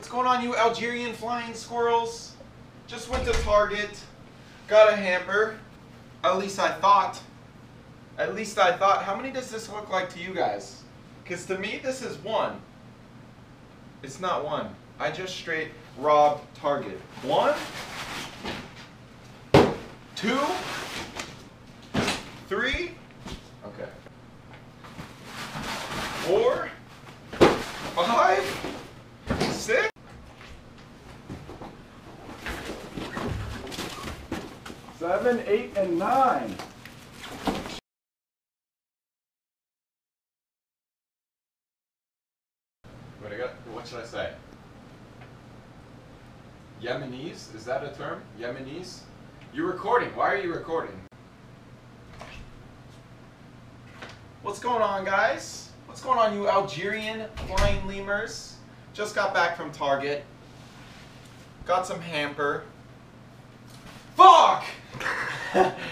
What's going on, you Algerian flying squirrels? Just went to Target, got a hamper. At least I thought. How many does this look like to you guys? Because to me, this is one. It's not one. I just straight robbed Target. 1, 2, 3, okay, 4, 5, 6, 7, 8, and 9. What should I say? Yemenis? Is that a term? Yemenis? You're recording. Why are you recording? What's going on, guys? What's going on, you Algerian flying lemurs? Just got back from Target. Got some hamper. Fuck!